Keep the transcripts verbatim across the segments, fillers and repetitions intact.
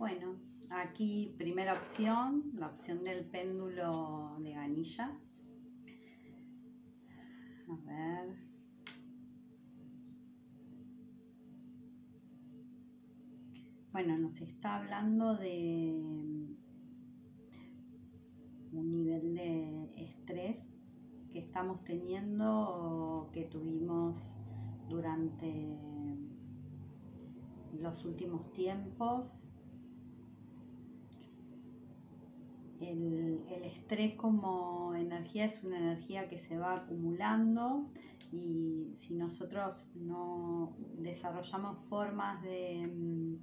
Bueno, aquí primera opción, la opción del péndulo de Ganilla. A ver. Bueno, nos está hablando de un nivel de estrés que estamos teniendo o que tuvimos durante los últimos tiempos. El, el estrés como energía es una energía que se va acumulando, y si nosotros no desarrollamos formas de mm,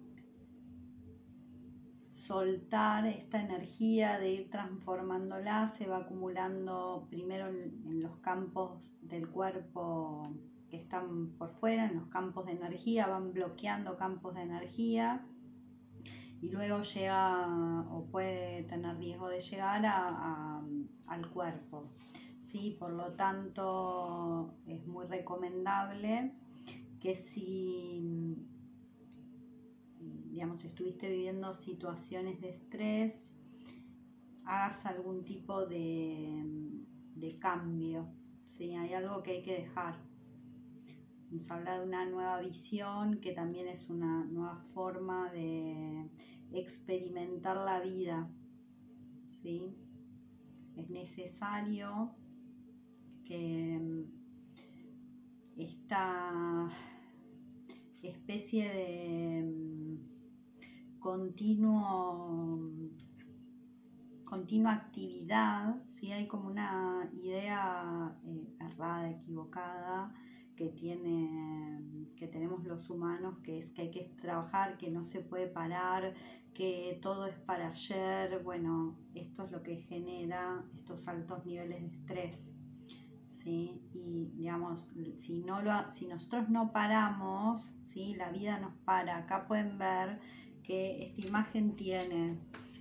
soltar esta energía, de ir transformándola, se va acumulando primero en, en los campos del cuerpo que están por fuera, en los campos de energía, van bloqueando campos de energía. Y luego llega o puede tener riesgo de llegar a, a, al cuerpo, ¿sí? Por lo tanto, es muy recomendable que si, digamos, estuviste viviendo situaciones de estrés, hagas algún tipo de, de cambio, ¿sí? Hay algo que hay que dejar. Nos habla de una nueva visión, que también es una nueva forma de experimentar la vida, ¿sí? Es necesario que esta especie de continuo continua actividad, ¿sí? Hay como una idea eh, errada, equivocada, que tiene, que tenemos los humanos, que es que hay que trabajar, que no se puede parar, que todo es para ayer. Bueno, esto es lo que genera estos altos niveles de estrés, ¿sí? Y digamos, si, no lo, si nosotros no paramos, ¿sí? La vida nos para. Acá pueden ver que esta imagen tiene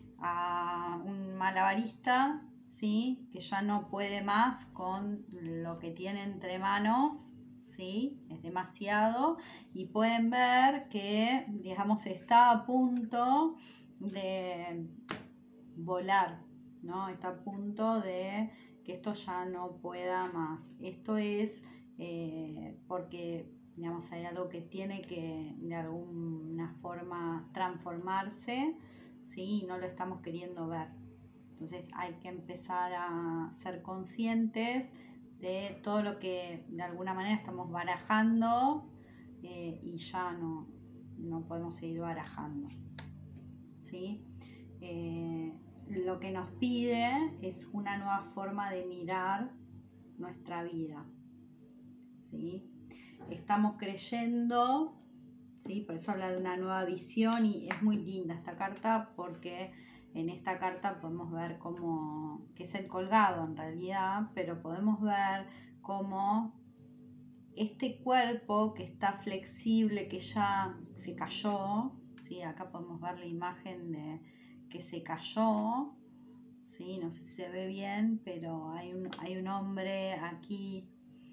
a un malabarista, ¿sí? Que ya no puede más con lo que tiene entre manos, ¿sí? Es demasiado, y pueden ver que, digamos, está a punto de volar, ¿no? Está a punto de que esto ya no pueda más. Esto es eh, porque, digamos, hay algo que tiene que de alguna forma transformarse, ¿sí? Y no lo estamos queriendo ver. Entonces hay que empezar a ser conscientes de todo lo que de alguna manera estamos barajando, eh, y ya no, no podemos seguir barajando, ¿sí? Eh, lo que nos pide es una nueva forma de mirar nuestra vida, ¿sí? Estamos creyendo, ¿sí? Por eso habla de una nueva visión, y es muy linda esta carta, porque en esta carta podemos ver cómo, que es el colgado en realidad, pero podemos ver cómo este cuerpo que está flexible, que ya se cayó, ¿sí? Acá podemos ver la imagen de que se cayó, ¿sí? No sé si se ve bien, pero hay un, hay un hombre aquí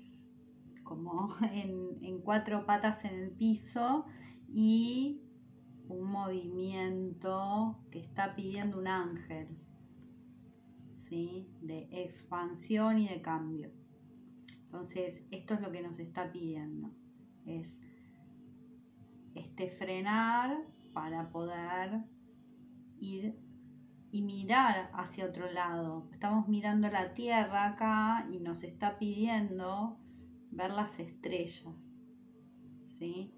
como en, en cuatro patas en el piso, y un movimiento que está pidiendo un ángel, ¿sí? De expansión y de cambio. Entonces, esto es lo que nos está pidiendo, es este frenar para poder ir y mirar hacia otro lado. Estamos mirando la tierra acá y nos está pidiendo ver las estrellas, ¿sí?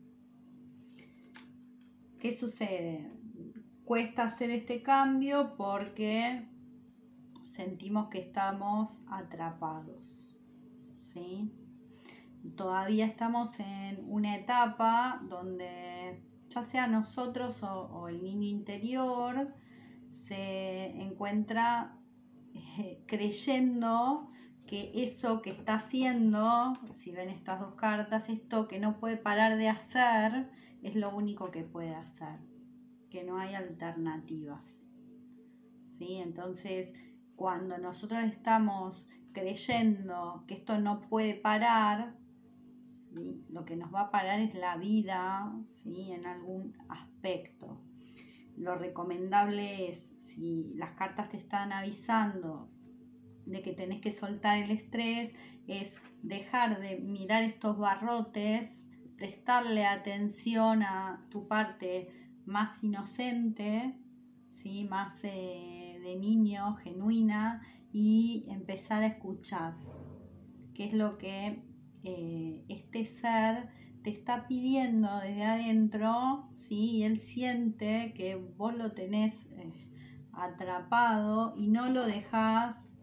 ¿Qué sucede? Cuesta hacer este cambio porque sentimos que estamos atrapados, ¿sí? Todavía estamos en una etapa donde ya sea nosotros o, o el niño interior se encuentra eh, creyendo que eso que está haciendo, si ven estas dos cartas, esto que no puede parar de hacer, es lo único que puede hacer, que no hay alternativas, ¿sí? Entonces, cuando nosotros estamos creyendo que esto no puede parar, ¿sí? Lo que nos va a parar es la vida, ¿sí? En algún aspecto. lo recomendable es, si las cartas te están avisando de que tenés que soltar el estrés, es dejar de mirar estos barrotes, prestarle atención a tu parte más inocente, ¿sí? Más eh, de niño, genuina, y empezar a escuchar qué es lo que eh, este ser te está pidiendo desde adentro, ¿sí? Y él siente que vos lo tenés eh, atrapado y no lo dejás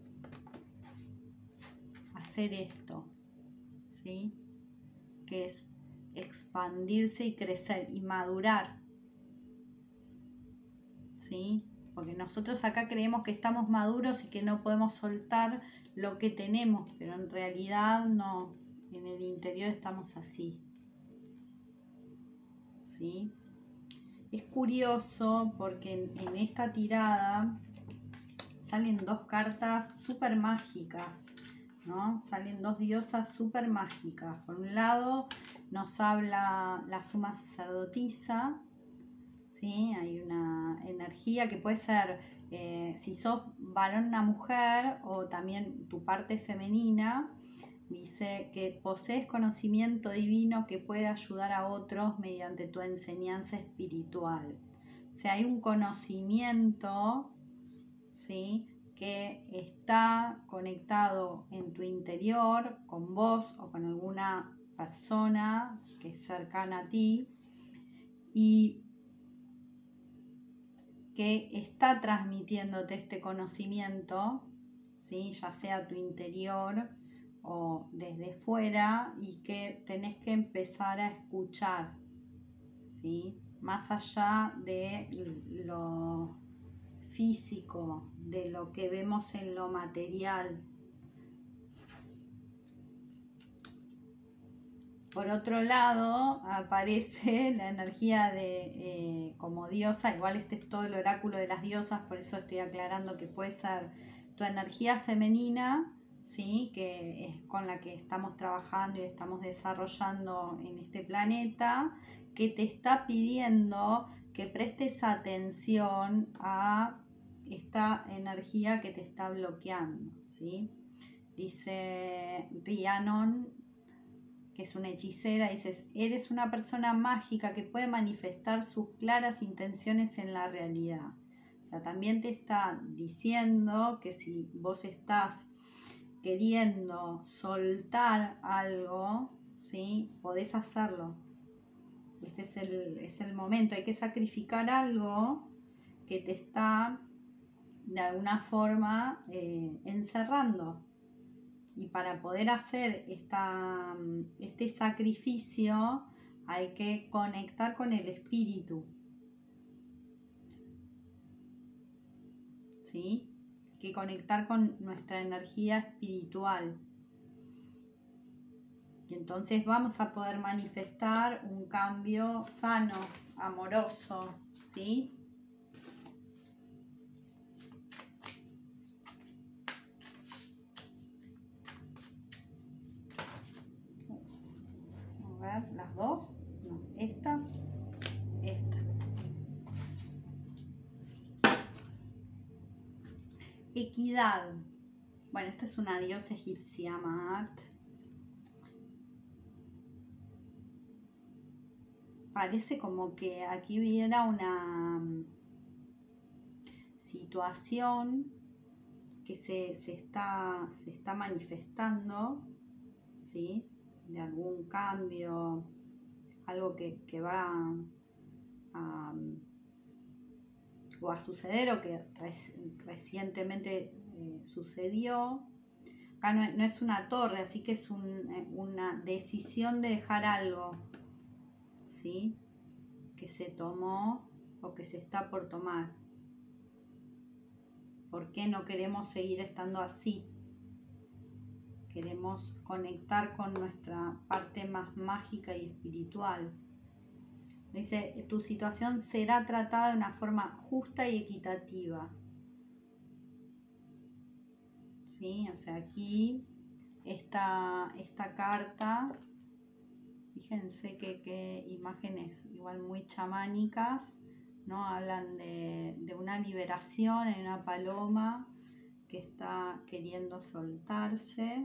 hacer esto, ¿sí? Que es expandirse y crecer y madurar, ¿sí? Porque nosotros acá creemos que estamos maduros y que no podemos soltar lo que tenemos, pero en realidad no, en el interior estamos así, ¿sí? Es curioso porque en, en esta tirada salen dos cartas súper mágicas, ¿no? Salen dos diosas súper mágicas. Por un lado nos habla la suma sacerdotisa, ¿sí? Hay una energía que puede ser, eh, si sos varón, una mujer, o también tu parte femenina. Dice que posees conocimiento divino que puede ayudar a otros mediante tu enseñanza espiritual. O sea, hay un conocimiento, ¿sí?, que está conectado en tu interior con vos o con alguna persona que es cercana a ti y que está transmitiéndote este conocimiento, ¿sí?, ya sea tu interior o desde fuera, y que tenés que empezar a escuchar, ¿sí?, más allá de lo físico, de lo que vemos en lo material. Por otro lado, aparece la energía de eh, como diosa. Igual este es todo el oráculo de las diosas, por eso estoy aclarando que puede ser tu energía femenina, ¿sí?, que es con la que estamos trabajando y estamos desarrollando en este planeta, que te está pidiendo que prestes atención a esta energía que te está bloqueando, ¿sí? Dice Rhiannon, que es una hechicera, dices: eres una persona mágica que puede manifestar sus claras intenciones en la realidad. O sea, también te está diciendo que si vos estás queriendo soltar algo, ¿sí?, podés hacerlo. Este es el, es el momento. Hay que sacrificar algo que te está de alguna forma eh, encerrando. Y para poder hacer esta, este sacrificio hay que conectar con el espíritu, ¿sí? Hay que conectar con nuestra energía espiritual. Y entonces vamos a poder manifestar un cambio sano, amoroso, ¿sí? A ver, las dos. No, esta, esta. Equidad. Bueno, esta es una diosa egipcia, Maat. Parece como que aquí hubiera una situación que se, se, está, se está manifestando, ¿sí?, de algún cambio, algo que, que va a, o a suceder, o que reci recientemente eh, sucedió. Acá no, no es una torre, así que es un, una decisión de dejar algo, ¿sí?, que se tomó o que se está por tomar. ¿Por qué no queremos seguir estando así? Queremos conectar con nuestra parte más mágica y espiritual. Dice: tu situación será tratada de una forma justa y equitativa. ¿Sí? O sea, aquí esta, esta carta, fíjense que, que imágenes igual muy chamánicas, ¿no? Hablan de, de una liberación, hay una paloma que está queriendo soltarse.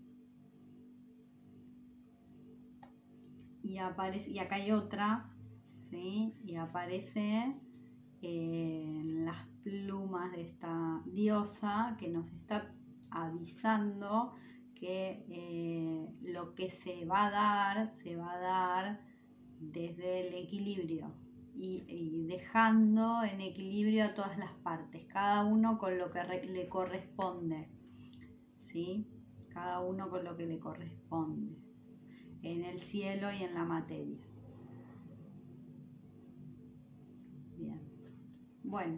Y aparece, y acá hay otra, ¿sí? Y aparece eh, en las plumas de esta diosa que nos está avisando que eh, lo que se va a dar, se va a dar desde el equilibrio y, y dejando en equilibrio a todas las partes, cada uno con lo que re, le corresponde, ¿sí? Cada uno con lo que le corresponde, en el cielo y en la materia. Bien, bueno.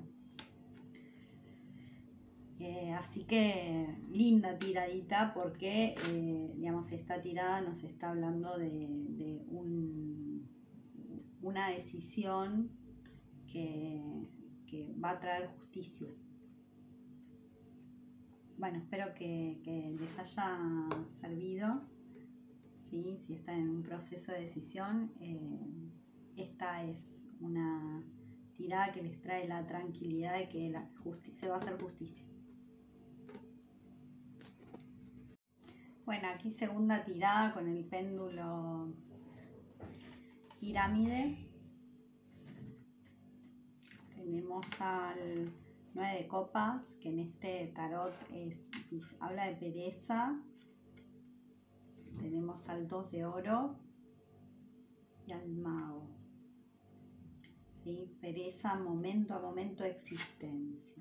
Eh, así que linda tiradita porque, eh, digamos, esta tirada nos está hablando de, de un, una decisión que, que va a traer justicia. Bueno, espero que, que les haya servido, ¿sí? Si están en un proceso de decisión, eh, esta es una tirada que les trae la tranquilidad de que la justicia, se va a hacer justicia. Bueno, aquí segunda tirada con el péndulo pirámide. Tenemos al nueve de copas, que en este tarot es, es, habla de pereza. Tenemos al dos de oros y al mago. ¿Sí? Pereza, momento a momento, existencia.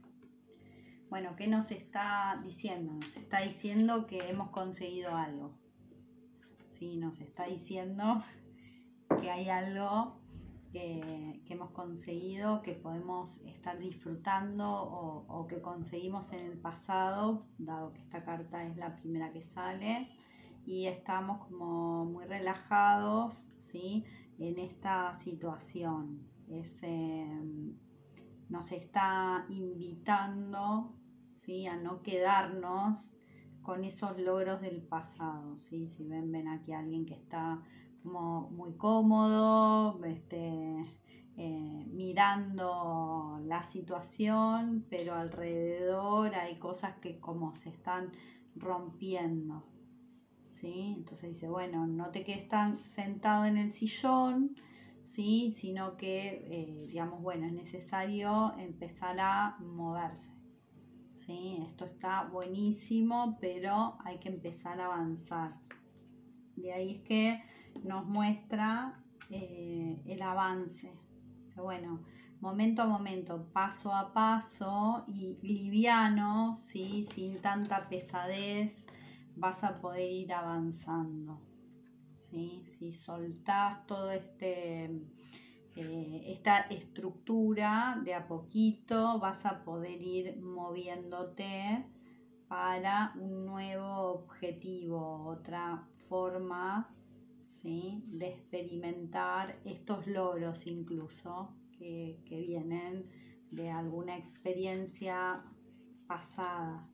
Bueno, ¿qué nos está diciendo? Nos está diciendo que hemos conseguido algo. Sí, nos está diciendo que hay algo que, que hemos conseguido, que podemos estar disfrutando o, o que conseguimos en el pasado, dado que esta carta es la primera que sale, y estamos como muy relajados, ¿sí? En esta situación. Es, eh, nos está invitando, ¿sí? A no quedarnos con esos logros del pasado, ¿sí? Si ven, ven aquí a alguien que está como muy cómodo, este, eh, mirando la situación, pero alrededor hay cosas que como se están rompiendo, ¿sí? Entonces dice, bueno, no te quedes tan sentado en el sillón, ¿sí? Sino que, eh, digamos, bueno, es necesario empezar a moverse, ¿sí? Esto está buenísimo, pero hay que empezar a avanzar. De ahí es que nos muestra eh, el avance. Bueno, momento a momento, paso a paso y liviano, ¿sí? Sin tanta pesadez, vas a poder ir avanzando, ¿sí? Si soltás todo este, eh, esta estructura de a poquito, vas a poder ir moviéndote para un nuevo objetivo, otra forma, ¿sí? De experimentar estos logros incluso que, que vienen de alguna experiencia pasada,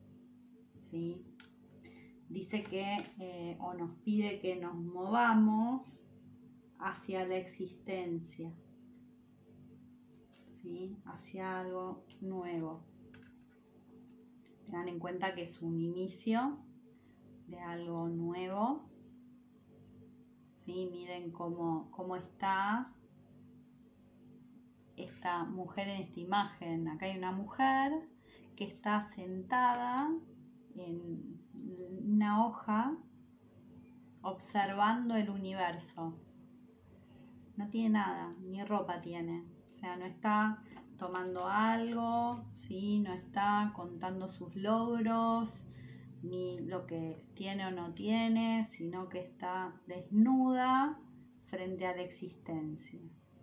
¿sí? Dice que eh, o nos pide que nos movamos hacia la existencia, ¿sí? Hacia algo nuevo. Tengan en cuenta que es un inicio de algo nuevo, ¿sí? Miren cómo, cómo está esta mujer en esta imagen. Acá hay una mujer que está sentada en una hoja observando el universo. No tiene nada, ni ropa tiene. O sea, no está tomando algo, ¿sí? No está contando sus logros, ni lo que tiene o no tiene, sino que está desnuda frente a la existencia.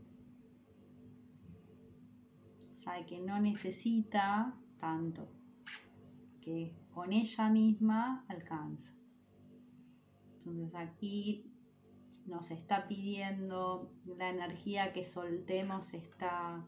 Sabe que no necesita tanto, que con ella misma alcanza. Entonces aquí nos está pidiendo la energía que soltemos esta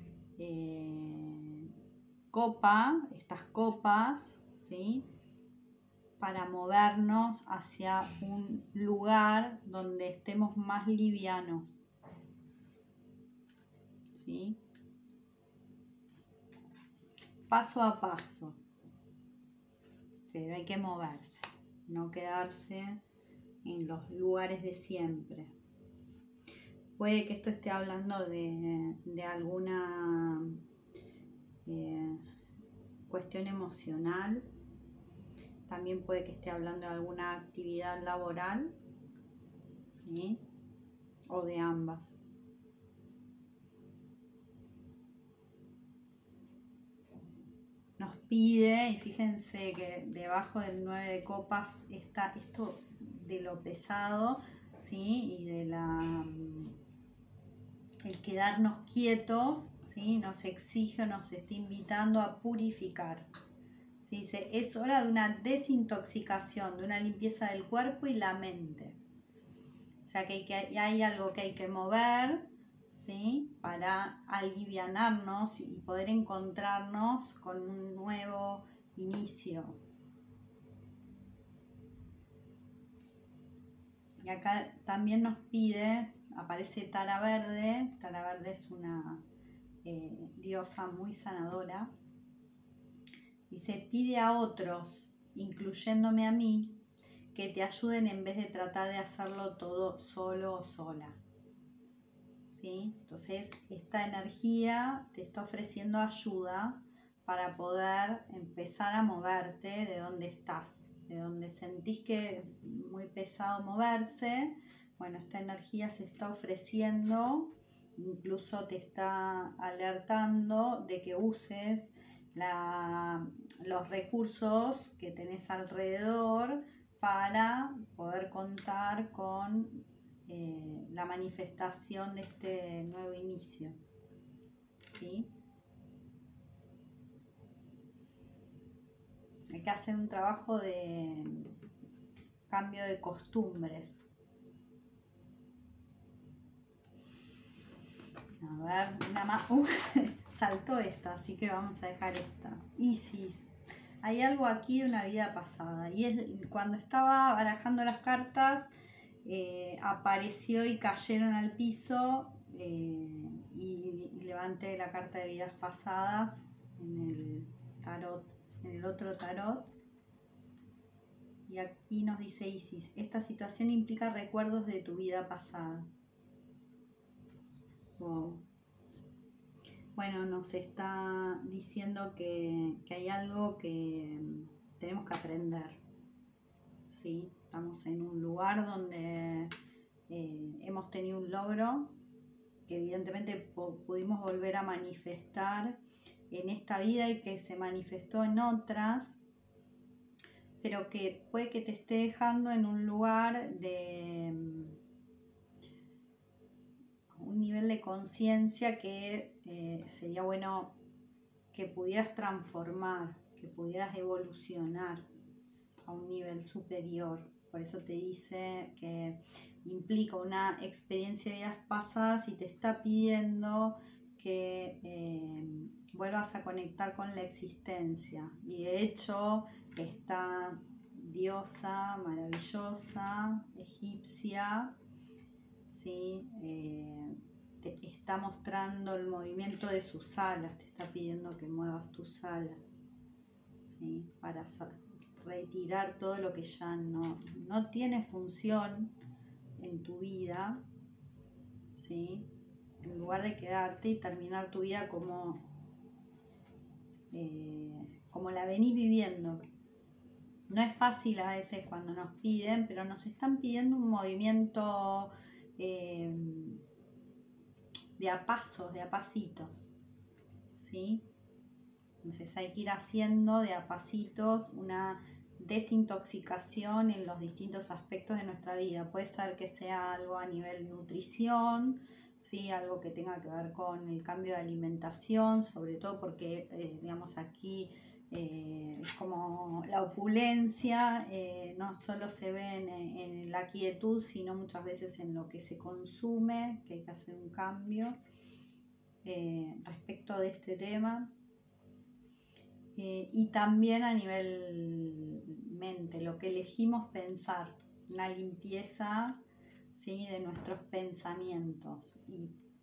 eh, copa, estas copas, ¿sí? Para movernos hacia un lugar donde estemos más livianos, ¿sí? Paso a paso, pero hay que moverse, no quedarse en los lugares de siempre. Puede que esto esté hablando de, de alguna eh, cuestión emocional, también puede que esté hablando de alguna actividad laboral, ¿sí? O de ambas. Nos pide, y fíjense que debajo del nueve de copas está esto de lo pesado, ¿sí? Y de la el quedarnos quietos, ¿sí? Nos exige, nos está invitando a purificar. ¿Sí? Dice, es hora de una desintoxicación, de una limpieza del cuerpo y la mente. O sea que hay, que, hay algo que hay que mover, ¿sí? Para alivianarnos y poder encontrarnos con un nuevo inicio. Y acá también nos pide, aparece Tara Verde. Tara Verde es una eh, diosa muy sanadora. Dice, pide a otros, incluyéndome a mí, que te ayuden en vez de tratar de hacerlo todo solo o sola. ¿Sí? Entonces, esta energía te está ofreciendo ayuda para poder empezar a moverte de donde estás, de donde sentís que es muy pesado moverse. Bueno, esta energía se está ofreciendo, incluso te está alertando de que uses la, los recursos que tenés alrededor para poder contar con eh, la manifestación de este nuevo inicio, ¿sí? Hay que hacer un trabajo de cambio de costumbres. A ver, una más. Uh, saltó esta, así que vamos a dejar esta. Isis. Hay algo aquí de una vida pasada. Y es cuando estaba barajando las cartas, eh, apareció y cayeron al piso. Eh, y, y levanté la carta de vidas pasadas en el tarot, en el otro tarot. Y aquí nos dice Isis, esta situación implica recuerdos de tu vida pasada. Wow. Bueno, nos está diciendo que, que hay algo que tenemos que aprender, ¿sí? Estamos en un lugar donde eh, hemos tenido un logro que evidentemente pudimos volver a manifestar en esta vida y que se manifestó en otras, pero que puede que te esté dejando en un lugar de un nivel de conciencia que eh, sería bueno que pudieras transformar, que pudieras evolucionar a un nivel superior. Por eso te dice que implica una experiencia de vidas pasadas y te está pidiendo que eh, vuelvas a conectar con la existencia. Y de hecho, esta diosa maravillosa, egipcia, ¿sí? Eh, te está mostrando el movimiento de sus alas, te está pidiendo que muevas tus alas, ¿sí? Para retirar todo lo que ya no, no tiene función en tu vida, ¿sí? En lugar de quedarte y terminar tu vida como, eh, como la venís viviendo. No es fácil a veces cuando nos piden, pero nos están pidiendo un movimiento eh, de a pasos, de a pasitos, ¿sí? Entonces hay que ir haciendo de a pasitos una desintoxicación en los distintos aspectos de nuestra vida. Puede ser que sea algo a nivel nutrición, ¿sí? Algo que tenga que ver con el cambio de alimentación, sobre todo porque, eh, digamos, aquí eh, es como la opulencia, eh, no solo se ve en, en la quietud, sino muchas veces en lo que se consume, que hay que hacer un cambio eh, respecto de este tema. Eh, y también a nivel mente, lo que elegimos pensar, una limpieza, ¿sí? De nuestros pensamientos. Y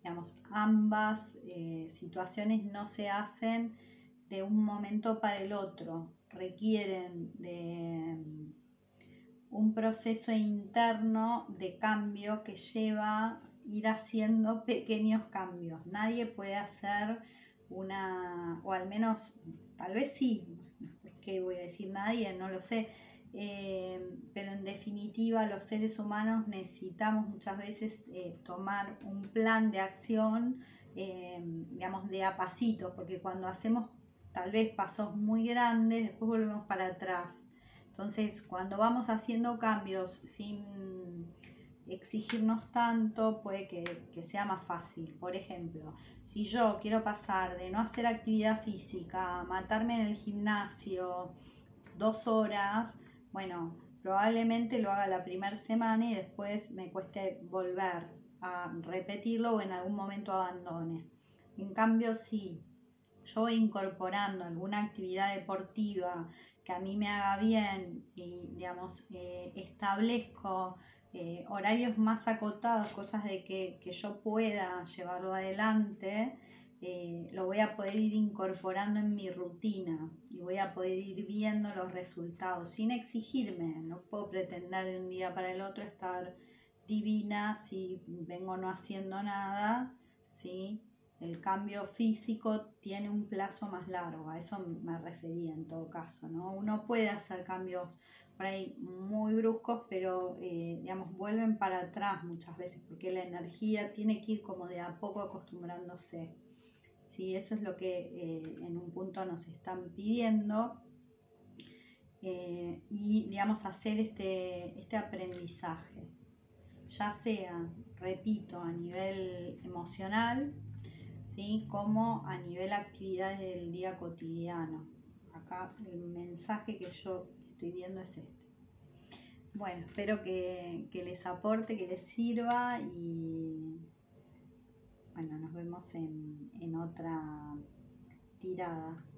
digamos, ambas eh, situaciones no se hacen de un momento para el otro, requieren de um, un proceso interno de cambio que lleva ir haciendo pequeños cambios. Nadie puede hacer una, o al menos, tal vez sí, ¿qué voy a decir? Nadie, no lo sé. Eh, pero en definitiva los seres humanos necesitamos muchas veces eh, tomar un plan de acción, eh, digamos, de a pasitos, porque cuando hacemos tal vez pasos muy grandes, después volvemos para atrás. Entonces, cuando vamos haciendo cambios sin exigirnos tanto, puede que, que sea más fácil. Por ejemplo, si yo quiero pasar de no hacer actividad física a matarme en el gimnasio dos horas, bueno, probablemente lo haga la primera semana y después me cueste volver a repetirlo o en algún momento abandone. En cambio, si yo voy incorporando alguna actividad deportiva que a mí me haga bien y, digamos, eh, establezco eh, horarios más acotados, cosas de que, que yo pueda llevarlo adelante, eh, lo voy a poder ir incorporando en mi rutina y voy a poder ir viendo los resultados sin exigirme. No puedo pretender de un día para el otro estar divina si vengo no haciendo nada, ¿sí? El cambio físico tiene un plazo más largo, a eso me refería en todo caso, ¿no? Uno puede hacer cambios por ahí muy bruscos, pero eh, digamos, vuelven para atrás muchas veces, porque la energía tiene que ir como de a poco acostumbrándose. Sí, eso es lo que eh, en un punto nos están pidiendo. Eh, y digamos, hacer este, este aprendizaje, ya sea, repito, a nivel emocional, ¿sí? Como a nivel actividades del día cotidiano. Acá el mensaje que yo estoy viendo es este. Bueno, espero que, que les aporte, que les sirva y bueno, nos vemos en, en otra tirada.